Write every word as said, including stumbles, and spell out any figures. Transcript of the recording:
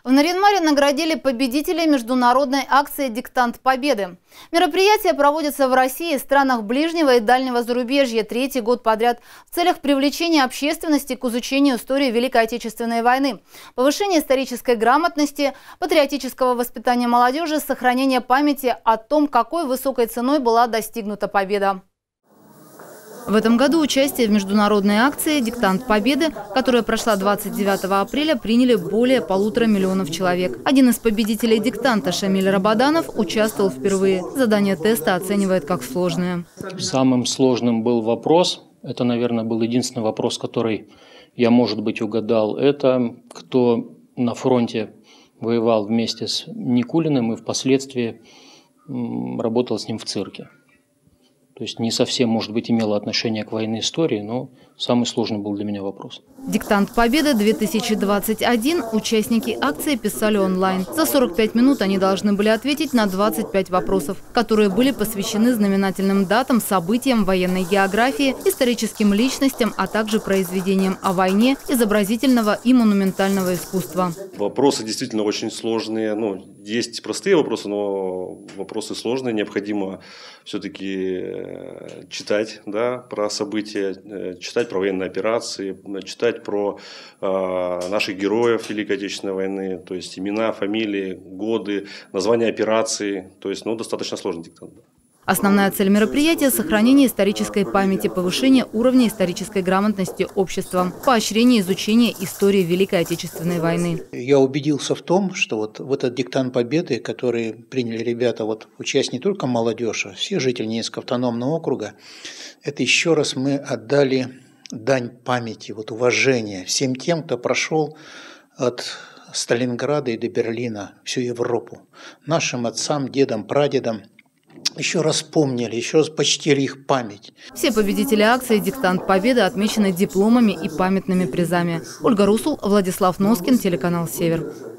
В Нарьян-Маре наградили победителей международной акции «Диктант Победы». Мероприятие проводится в России и странах ближнего и дальнего зарубежья третий год подряд в целях привлечения общественности к изучению истории Великой Отечественной войны, повышения исторической грамотности, патриотического воспитания молодежи, сохранения памяти о том, какой высокой ценой была достигнута победа. В этом году участие в международной акции «Диктант Победы», которая прошла двадцать девятого апреля, приняли более полутора миллионов человек. Один из победителей диктанта, Шамиль Рабаданов, участвовал впервые. Задание теста оценивает как сложное. Самым сложным был вопрос. Это, наверное, был единственный вопрос, который я, может быть, угадал. Это кто на фронте воевал вместе с Никулиным и впоследствии работал с ним в цирке. То есть не совсем, может быть, имело отношение к военной истории, но самый сложный был для меня вопрос. «Диктант Победы две тысячи двадцать один» участники акции писали онлайн. За сорок пять минут они должны были ответить на двадцать пять вопросов, которые были посвящены знаменательным датам, событиям военной географии, историческим личностям, а также произведениям о войне, изобразительного и монументального искусства. Вопросы действительно очень сложные. Ну, есть простые вопросы, но вопросы сложные. Необходимо все-таки читать, да, про события, читать про военные операции, читать про э, наших героев Великой Отечественной войны, то есть имена, фамилии, годы, названия операций. То есть, ну, достаточно сложный диктант. Основная цель мероприятия – сохранение исторической памяти, повышение уровня исторической грамотности общества, поощрение изучения истории Великой Отечественной войны. Я убедился в том, что вот в этот диктант Победы, который приняли ребята, вот участь не только молодежь, а все жители Ненецкого автономного округа, это еще раз мы отдали дань памяти, вот уважения всем тем, кто прошел от Сталинграда и до Берлина, всю Европу, нашим отцам, дедам, прадедам. Еще раз помнили, еще раз почтили их память. Все победители акции «Диктант Победы» отмечены дипломами и памятными призами. Ольга Русул, Владислав Носкин, телеканал «Север».